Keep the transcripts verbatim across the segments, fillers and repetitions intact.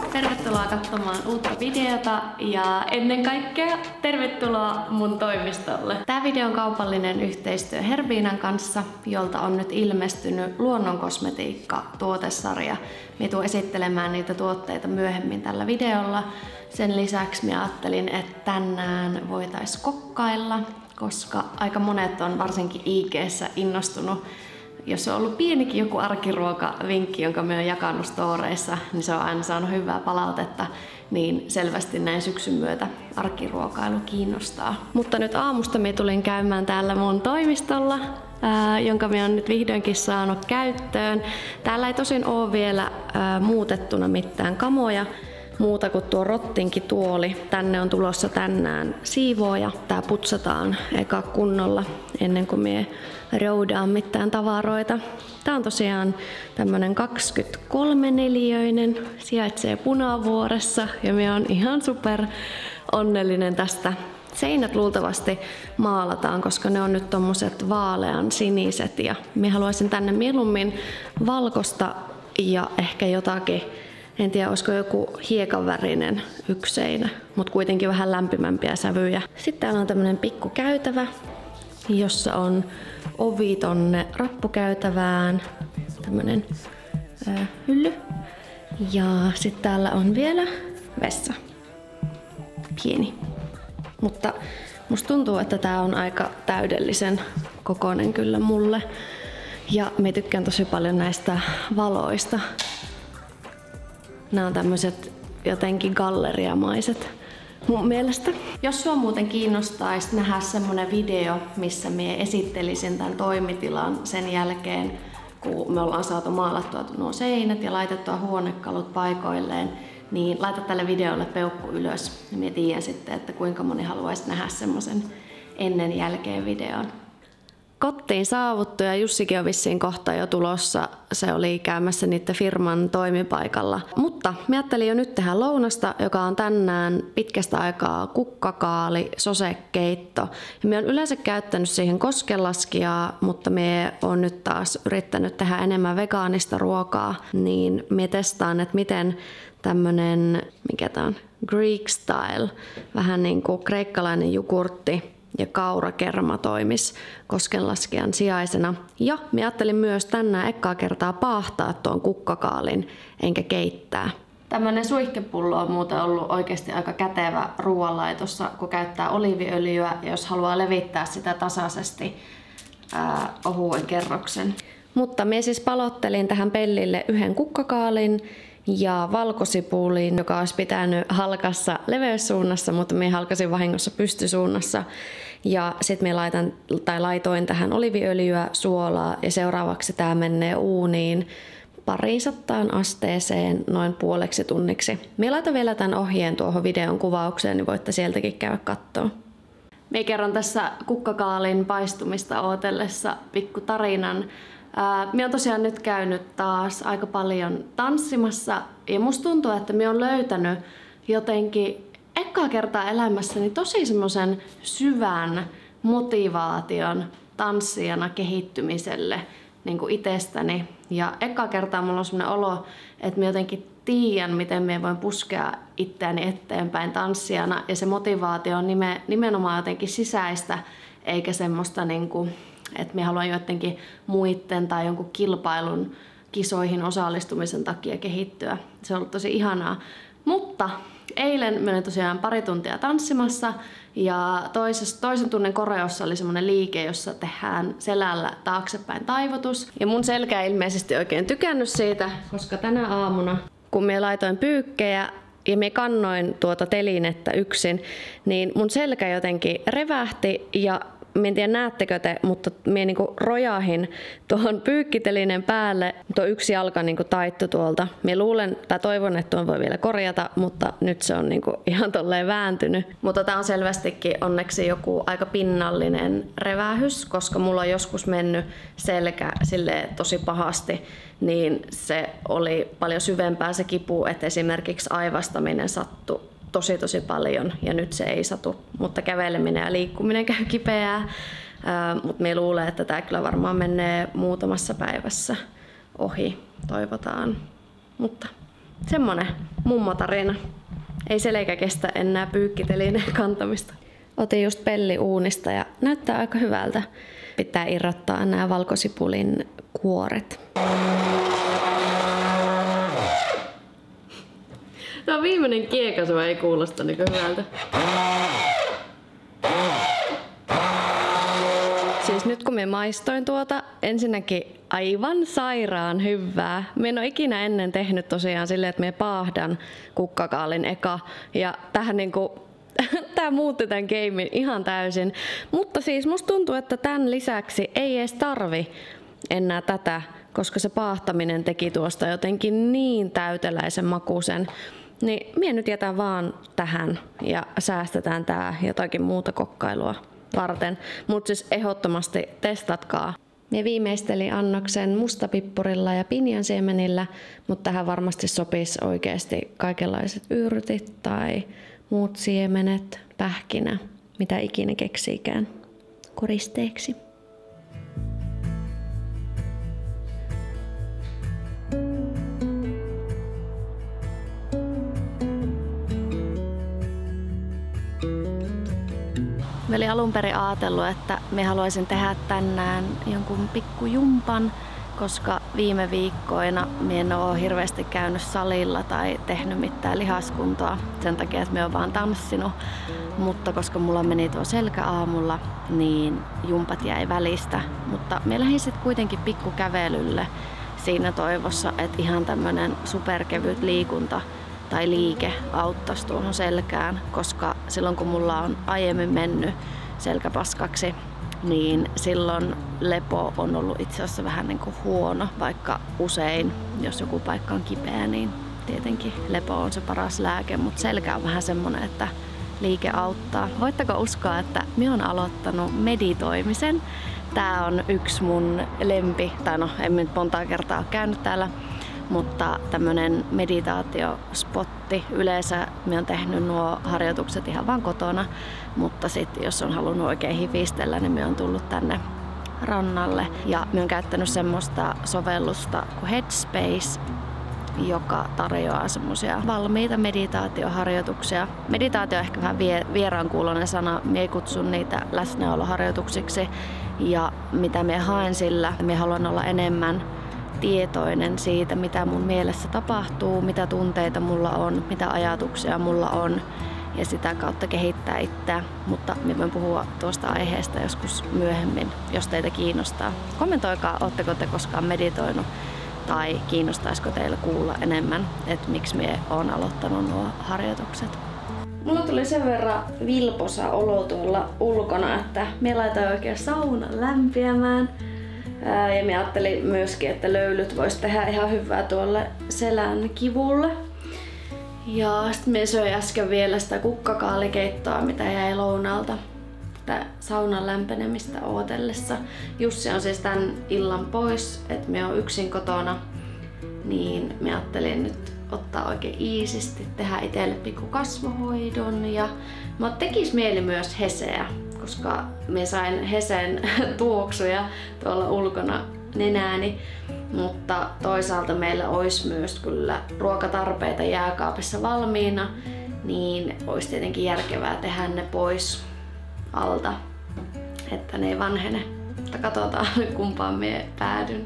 Tervetuloa katsomaan uutta videota ja ennen kaikkea tervetuloa mun toimistolle. Tää video on kaupallinen yhteistyö Herbinan kanssa, jolta on nyt ilmestynyt luonnonkosmetiikka-tuotesarja. Mä tuun esittelemään niitä tuotteita myöhemmin tällä videolla. Sen lisäksi mä ajattelin, että tänään voitais kokkailla, koska aika monet on varsinkin I G:ssä innostunut. Jos on ollut pienikin joku arkiruokavinkki, jonka mä oon jakanut storeissa, niin se on aina saanut hyvää palautetta, niin selvästi näin syksyn myötä arkiruokailu kiinnostaa. Mutta nyt aamusta mä tulin käymään täällä mun toimistolla, ää, jonka mä oon nyt vihdoinkin saanut käyttöön. Täällä ei tosin oo vielä ää, muutettuna mitään kamoja, muuta kuin tuo rottinki tuoli. Tänne on tulossa tänään siivooja. Tää putsataan eka kunnolla ennen kuin mie roudaan mitään tavaroita. Tää on tosiaan tämmönen kaksikymmentäkolme neliöinen, sijaitsee Punavuoressa ja mie on ihan super onnellinen tästä. Seinät luultavasti maalataan, koska ne on nyt tommoset vaalean siniset ja mie haluaisin tänne mieluummin valkosta ja ehkä jotakin. En tiedä, olisiko joku hiekanvärinen yksi seinä, mutta kuitenkin vähän lämpimämpiä sävyjä. Sitten täällä on tämmönen pikku käytävä, jossa on ovi tonne rappukäytävään. Tämmönen ää, hylly. Ja sitten täällä on vielä vessa. Pieni. Mutta musta tuntuu, että tää on aika täydellisen kokoinen kyllä mulle. Ja mä tykkään tosi paljon näistä valoista. Nämä on tämmöiset jotenkin galleriamaiset mun mielestä. Jos sua muuten kiinnostaisi nähdä semmonen video, missä mie esittelisin tämän toimitilan sen jälkeen, kun me ollaan saatu maalattua nuo seinät ja laitettua huonekalut paikoilleen, niin laita tälle videolle peukku ylös. Ja mie tiedän sitten, että kuinka moni haluaisi nähdä semmosen ennen jälkeen videon. Kotiin saavuttu ja Jussikin on vissiin kohta jo tulossa. Se oli käymässä niiden firman toimipaikalla. Mutta mä ajattelin jo nyt tehdä lounasta, joka on tänään pitkästä aikaa kukkakaali, sosekeitto. Ja mä oon yleensä käyttänyt siihen koskenlaskijaa, mutta mä oon nyt taas yrittänyt tehdä enemmän vegaanista ruokaa. Niin mä testaan, että miten tämmönen, mikä tää on, Greek style, vähän niin kuin kreikkalainen jogurtti ja kaurakerma toimis koskenlaskijan sijaisena. Ja mä ajattelin myös tänään ekkaa kertaa paahtaa tuon kukkakaalin, enkä keittää. Tämmönen suihkepullo on muuten ollut oikeasti aika kätevä ruoanlaitossa, kun käyttää oliiviöljyä ja jos haluaa levittää sitä tasaisesti ää, ohuen kerroksen. Mutta mä siis palottelin tähän pellille yhden kukkakaalin ja valkosipulin, joka olisi pitänyt halkassa leveyssuunnassa, mutta minä halkasin vahingossa pystysuunnassa. Ja sitten minä laitan, tai laitoin tähän oliiviöljyä, suolaa ja seuraavaksi tämä menee uuniin pariinsataan asteeseen noin puoleksi tunniksi. Minä laitan vielä tämän ohjeen tuohon videon kuvaukseen, niin voitte sieltäkin käydä katsoa. Minä kerron tässä kukkakaalin paistumista ootellessa pikku tarinan. Minä olen tosiaan nyt käynyt taas aika paljon tanssimassa ja musta tuntuu, että minä olen löytänyt jotenkin ekaa kertaa elämässäni tosi semmoisen syvän motivaation tanssijana kehittymiselle niin kuin itsestäni. Ja ekaa kertaa mulla on semmoinen olo, että minä jotenkin tiedän, miten minä voin puskea itseäni eteenpäin tanssijana ja se motivaatio on nimenomaan jotenkin sisäistä eikä semmoista niin kuin että minä haluan jotenkin muitten tai jonkun kilpailun kisoihin osallistumisen takia kehittyä. Se on ollut tosi ihanaa. Mutta eilen menin tosiaan pari tuntia tanssimassa ja toisessa, toisen tunnin koreossa oli semmoinen liike, jossa tehdään selällä taaksepäin taivutus. Ja mun selkä ei ilmeisesti oikein tykännyt siitä, koska tänä aamuna, kun minä laitoin pyykkejä ja minä kannoin tuota telinettä yksin, niin mun selkä jotenkin revähti ja mä en tiedä näettekö te, mutta minä niinku rojahin tuohon pyykkitelinen päälle. Tuo yksi jalka niinku taittu tuolta. Minä luulen tai toivon, että tuon voi vielä korjata, mutta nyt se on niinku ihan tolleen vääntynyt. Mutta tämä on selvästikin onneksi joku aika pinnallinen revähys, koska mulla on joskus mennyt selkä silleen tosi pahasti, niin se oli paljon syvempää se kipu, että esimerkiksi aivastaminen sattui tosi tosi paljon ja nyt se ei satu, mutta käveleminen ja liikkuminen käy kipeää, mutta me luulen, että tämä kyllä varmaan menee muutamassa päivässä ohi, toivotaan, mutta semmonen mummotarina. Ei selkä kestä enää pyykkitelineen kantamista. Otin just pelli uunista ja näyttää aika hyvältä. Pitää irrottaa nämä valkosipulin kuoret. Tämä on viimeinen kiekaisu, ei kuulosta niin hyvältä. Siis nyt kun me maistoin tuota, ensinnäkin aivan sairaan hyvää. Mä en ole ikinä ennen tehnyt tosiaan silleen, että me paahdan kukkakaalin eka. Ja tähän niinku, tää muutti tän gamein ihan täysin. Mutta siis musta tuntuu, että tän lisäksi ei edes tarvi enää tätä, koska se paahtaminen teki tuosta jotenkin niin täyteläisen makuisen. Niin mie nyt jätän vaan tähän ja säästetään tää jotakin muuta kokkailua varten. Mut siis ehdottomasti testatkaa. Mie viimeistelin annoksen mustapippurilla ja pinjansiemenillä, mutta tähän varmasti sopisi oikeasti kaikenlaiset yrtit tai muut siemenet, pähkinä, mitä ikinä keksiikään koristeeksi. Mä olin alun perin ajatellut, että mä haluaisin tehdä tänään jonkun pikkujumpan, koska viime viikkoina mä en ole hirveästi käynyt salilla tai tehnyt mitään lihaskuntoa sen takia, että mä oon vaan tanssinut. Mutta koska mulla meni tuo selkä aamulla, niin jumpat jäi välistä. Mutta mä lähdin sitten kuitenkin pikkukävelylle siinä toivossa, että ihan tämmönen superkevyt liikunta tai liike auttaisi tuohon selkään, koska silloin kun mulla on aiemmin mennyt selkäpaskaksi, niin silloin lepo on ollut itse asiassa vähän niin kuin huono, vaikka usein, jos joku paikka on kipeä, niin tietenkin lepo on se paras lääke, mutta selkä on vähän semmonen, että liike auttaa. Voitteko uskoa, että minä olen aloittanut meditoimisen? Tää on yksi mun lempi, tai no en nyt montaa kertaa ole käynyt täällä, mutta tämmönen meditaatiospotti. Yleensä mä oon tehnyt nuo harjoitukset ihan vaan kotona, mutta sitten jos on halunnut oikein hifistellä, niin mä oon tullut tänne rannalle. Ja mä oon käyttänyt semmoista sovellusta kuin Headspace, joka tarjoaa semmoisia valmiita meditaatioharjoituksia. Meditaatio on ehkä vähän vieraankuuloinen sana, mä kutsun niitä läsnäoloharjoituksiksi. Ja mitä mä haen sillä, mä haluan olla enemmän tietoinen siitä, mitä mun mielessä tapahtuu, mitä tunteita mulla on, mitä ajatuksia mulla on ja sitä kautta kehittää itseä. Mutta mä voin puhua tuosta aiheesta joskus myöhemmin, jos teitä kiinnostaa. Kommentoikaa, ootteko te koskaan meditoinut tai kiinnostaisiko teillä kuulla enemmän, että miksi mä oon aloittanut nuo harjoitukset. Mulla tuli sen verran vilposa olo tuolla ulkona, että mä laitoin oikein saunan lämpiämään. Ja mä ajattelin myöskin, että löylyt vois tehdä ihan hyvää tuolle selän kivulle. Ja sitten mä söin äsken vielä sitä kukkakaalikeittoa, mitä jäi lounalta tätä saunan lämpenemistä ootellessa. Jussi on siis tän illan pois, että mä oon yksin kotona. Niin mä ajattelin nyt ottaa oikein iisisti, tehdä itselle pikku kasvohoidon. Ja mä tekis mieli myös heseä, koska mä sain hesen tuoksuja tuolla ulkona nenääni, mutta toisaalta meillä olisi myös kyllä ruokatarpeita jääkaapissa valmiina, niin olisi tietenkin järkevää tehdä ne pois alta, että ne ei vanhene. Mutta katsotaan kumpaan mie päädyn.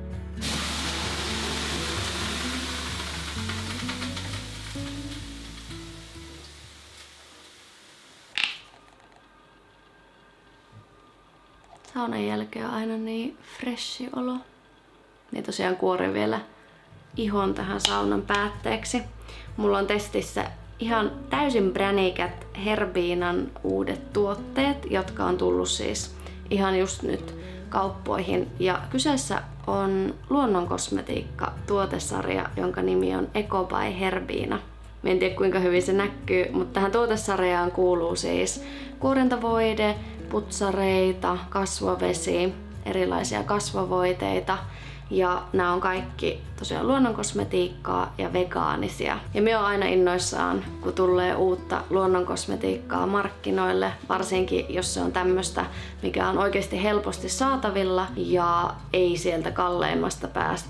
Saunan jälkeen on aina niin freshi olo. Niin tosiaan kuorin vielä ihon tähän saunan päätteeksi. Mulla on testissä ihan täysin bränikät Herbinan uudet tuotteet, jotka on tullut siis ihan just nyt kauppoihin. Ja kyseessä on luonnonkosmetiikka tuotesarja, jonka nimi on Eco by Herbina. Mä en tiedä kuinka hyvin se näkyy, mutta tähän tuotesarjaan kuuluu siis kuorintavoide, putsareita, kasvovesi, erilaisia kasvovoiteita ja nämä on kaikki tosiaan luonnonkosmetiikkaa ja vegaanisia. Ja minä olen aina innoissaan, kun tulee uutta luonnonkosmetiikkaa markkinoille, varsinkin jos se on tämmöistä, mikä on oikeasti helposti saatavilla ja ei sieltä kalleimmasta päästä,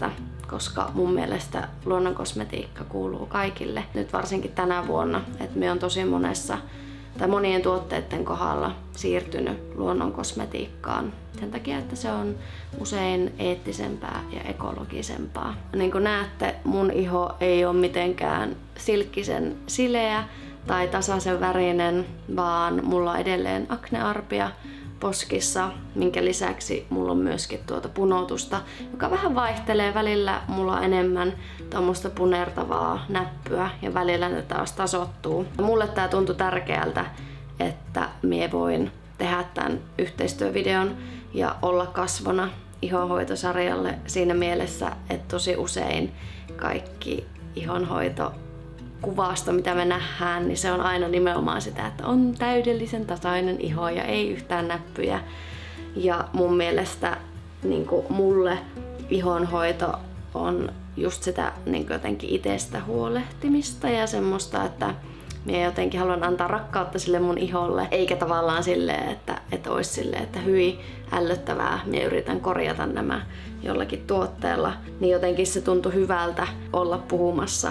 koska mun mielestä luonnonkosmetiikka kuuluu kaikille. Nyt varsinkin tänä vuonna, että me on tosi monessa tai monien tuotteiden kohdalla siirtynyt luonnonkosmetiikkaan sen takia, että se on usein eettisempää ja ekologisempaa. Niin kuin näette, mun iho ei ole mitenkään silkkisen sileä tai tasaisen värinen, vaan mulla on edelleen aknearpia poskissa, minkä lisäksi mulla on myöskin tuota punoutusta, joka vähän vaihtelee. Välillä mulla on enemmän tuommoista punertavaa näppyä ja välillä ne taas tasoittuu. Mulle tää tuntui tärkeältä, että mie voin tehdä tämän yhteistyövideon ja olla kasvona ihonhoitosarjalle siinä mielessä, että tosi usein kaikki ihonhoito kuvasta, mitä me nähdään, niin se on aina nimenomaan sitä, että on täydellisen tasainen iho ja ei yhtään näppyjä. Ja mun mielestä niin kuin mulle ihonhoito on just sitä niin kuin jotenkin itsestä huolehtimista ja semmoista, että minä jotenkin haluan antaa rakkautta sille mun iholle, eikä tavallaan silleen, että, että olisi silleen, että hyi ällöttävää, minä yritän korjata nämä jollakin tuotteella. Niin jotenkin se tuntui hyvältä olla puhumassa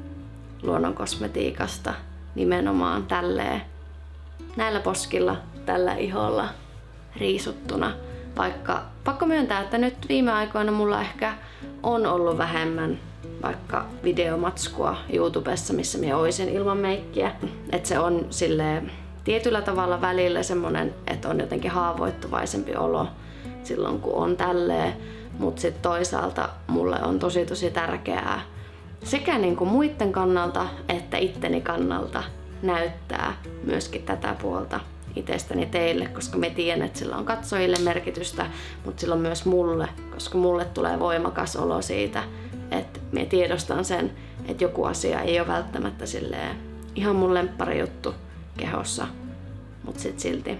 luonnonkosmetiikasta nimenomaan tälleen, näillä poskilla, tällä iholla riisuttuna. Vaikka pakko myöntää, että nyt viime aikoina mulla ehkä on ollut vähemmän vaikka videomatskua YouTubessa, missä minä oisin ilman meikkiä. Että se on silleen tietyllä tavalla välillä semmonen, että on jotenkin haavoittuvaisempi olo silloin kun on tälleen. Mut sit toisaalta mulle on tosi tosi tärkeää sekä niin kuin muiden kannalta että itteni kannalta näyttää myöskin tätä puolta itsestäni teille, koska me tiedän, että sillä on katsojille merkitystä, mutta sillä on myös mulle, koska mulle tulee voimakas olo siitä, että me tiedostan sen, että joku asia ei ole välttämättä silleen ihan mun lemppari juttu kehossa, mutta sit silti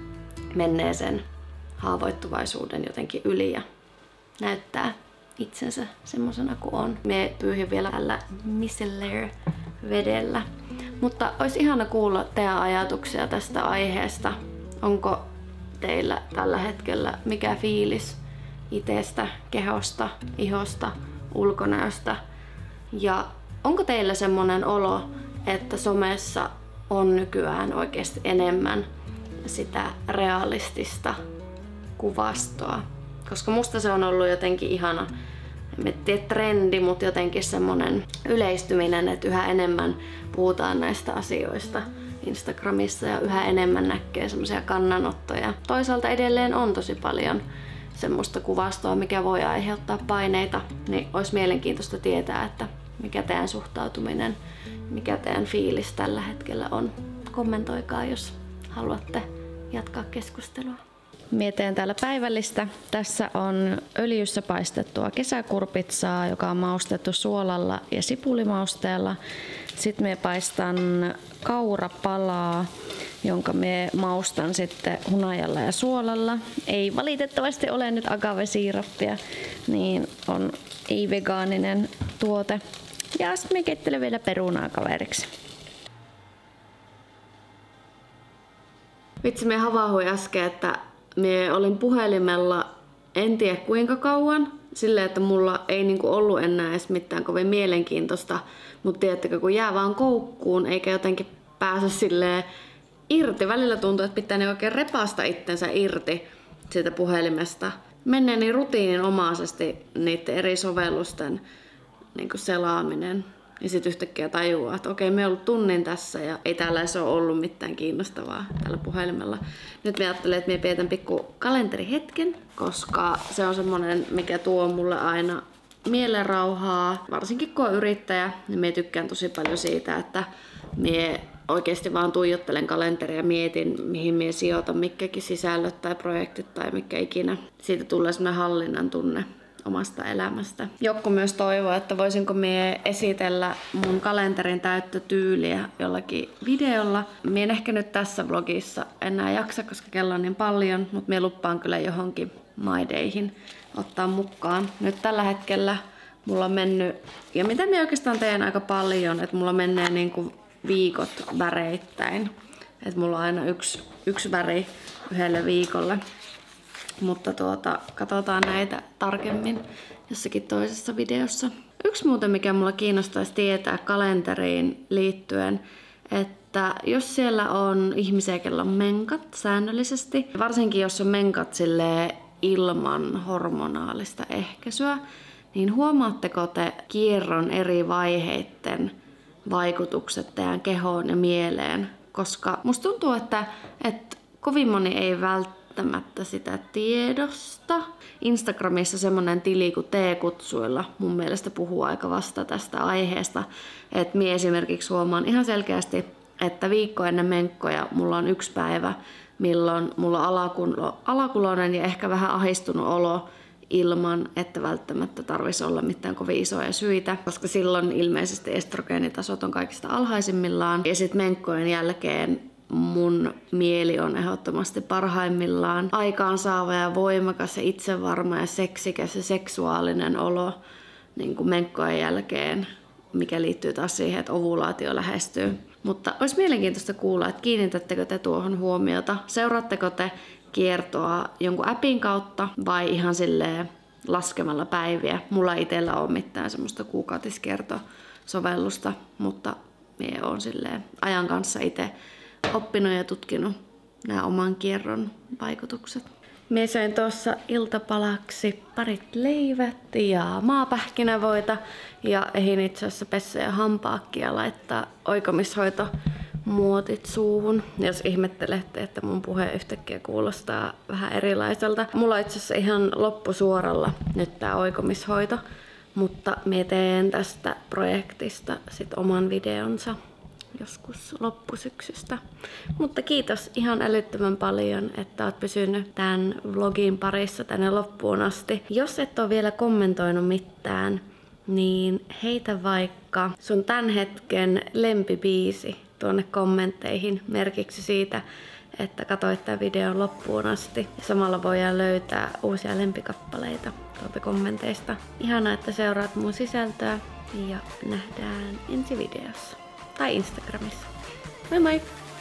menee sen haavoittuvaisuuden jotenkin yli ja näyttää itsensä semmosena kuin on. Me pyyhin vielä tällä micellar vedellä. Mutta olisi ihana kuulla teidän ajatuksia tästä aiheesta. Onko teillä tällä hetkellä mikä fiilis itsestä, kehosta, ihosta, ulkonäöstä? Ja onko teillä semmonen olo, että somessa on nykyään oikeasti enemmän sitä realistista kuvastoa? Koska musta se on ollut jotenkin ihana, en tiedä trendi, mutta jotenkin semmonen yleistyminen, että yhä enemmän puhutaan näistä asioista Instagramissa ja yhä enemmän näkee semmoisia kannanottoja. Toisaalta edelleen on tosi paljon semmoista kuvastoa, mikä voi aiheuttaa paineita, niin olisi mielenkiintoista tietää, että mikä teidän suhtautuminen, mikä teidän fiilis tällä hetkellä on. Kommentoikaa, jos haluatte jatkaa keskustelua. Mietin täällä päivällistä. Tässä on öljyssä paistettua kesäkurpitsaa, joka on maustettu suolalla ja sipulimausteella. Sitten me paistan kaurapalaa, jonka me maustan sitten hunajalla ja suolalla. Ei valitettavasti ole nyt agavesiirappia, niin on ei-vegaaninen tuote. Ja sitten me keittelen vielä perunaa kaveriksi. Vitsi, me havahduin äsken, että mie olin puhelimella en tiedä kuinka kauan, silleen, että mulla ei niinku ollut enää edes mitään kovin mielenkiintoista, mutta tiedättekö, kun jää vaan koukkuun eikä jotenkin pääse silleen irti. Välillä tuntuu, että pitää ne oikein repasta itsensä irti siitä puhelimesta. Menee niin rutiininomaisesti niiden eri sovellusten niinku selaaminen. Ja sitten yhtäkkiä tajuaa, että okei, me on ollut tunnin tässä ja ei täällä edes ole ollut mitään kiinnostavaa tällä puhelimella. Nyt mä ajattelen, että mä pietän pikku kalenterihetken, koska se on semmonen, mikä tuo mulle aina mielenrauhaa. Varsinkin kun on yrittäjä, niin mä tykkään tosi paljon siitä, että mä oikeasti vaan tuijottelen kalenteria ja mietin, mihin mä sijoitan mitkäkin sisällöt tai projektit tai mikä ikinä. Siitä tulee semmonen hallinnan tunne omasta elämästä. Jokku myös toivoo, että voisinko mie esitellä mun kalenterin täyttötyyliä jollakin videolla. Mie en ehkä nyt tässä vlogissa enää jaksa, koska kello on niin paljon, mutta mie luppaan kyllä johonkin maideihin ottaa mukaan. Nyt tällä hetkellä mulla on mennyt, ja mitä mie oikeastaan teen aika paljon, että mulla menee niinku viikot väreittäin. Että mulla on aina yksi, yksi väri yhdelle viikolle. Mutta tuota, katsotaan näitä tarkemmin. jossakin toisessa videossa. Yksi muuten, mikä mulla kiinnostaisi tietää kalenteriin liittyen, että jos siellä on ihmisiä, joilla on menkat säännöllisesti, varsinkin jos on menkat silleen ilman hormonaalista ehkäisyä, niin huomaatteko te kierron eri vaiheiden vaikutukset teidän kehoon ja mieleen? Koska musta tuntuu, että, että kovin moni ei välttämättä sitä tiedosta. Instagramissa semmonen tili kuin T-kutsuilla mun mielestä puhuu aika vasta tästä aiheesta. Että mie esimerkiksi huomaan ihan selkeästi, että viikko ennen menkkoja mulla on yksi päivä, milloin mulla on alakulo, alakuloinen ja ehkä vähän ahistunut olo ilman, että välttämättä tarvitsisi olla mitään kovin isoja syitä, koska silloin ilmeisesti estrogeenitasot on kaikista alhaisimmillaan. Ja sitten menkkojen jälkeen mun mieli on ehdottomasti parhaimmillaan aikaansaava ja voimakas ja itsevarma ja seksikäs ja seksuaalinen olo niin kuin menkkojen jälkeen, mikä liittyy taas siihen, että ovulaatio lähestyy. Mutta olisi mielenkiintoista kuulla, että kiinnitättekö te tuohon huomiota, seuraatteko te kiertoa jonkun appin kautta vai ihan silleen laskemalla päiviä. Mulla itsellä on mitään semmoista kuukautiskiertosovellusta, mutta minä olen silleen ajan kanssa itse oppinut ja tutkinut nämä oman kierron vaikutukset. Mie söin tuossa iltapalaksi parit leivät ja maapähkinävoita ja ehin itse asiassa pessä ja hampaakki ja laittaa oikomishoito muotit suuhun. Jos ihmettelette, että mun puhe yhtäkkiä kuulostaa vähän erilaiselta. Mulla on itse asiassa ihan loppusuoralla nyt tää oikomishoito, mutta mie teen tästä projektista sit oman videonsa joskus loppusyksystä. Mutta kiitos ihan älyttömän paljon, että oot pysynyt tämän vlogin parissa tänne loppuun asti. Jos et ole vielä kommentoinut mitään, niin heitä vaikka sun tämän hetken lempibiisi tuonne kommentteihin merkiksi siitä, että katsoit tämän videon loppuun asti. Ja samalla voidaan löytää uusia lempikappaleita tuolta kommenteista. Ihanaa, että seuraat mun sisältöä ja nähdään ensi videossa. Tai Instagramissa. Moi moi!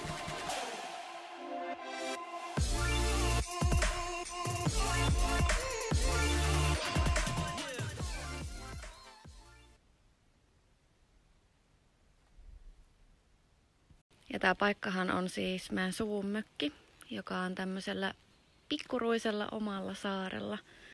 Ja tää paikkahan on siis meidän suvun mökki, joka on tämmöisellä pikkuruisella omalla saarella.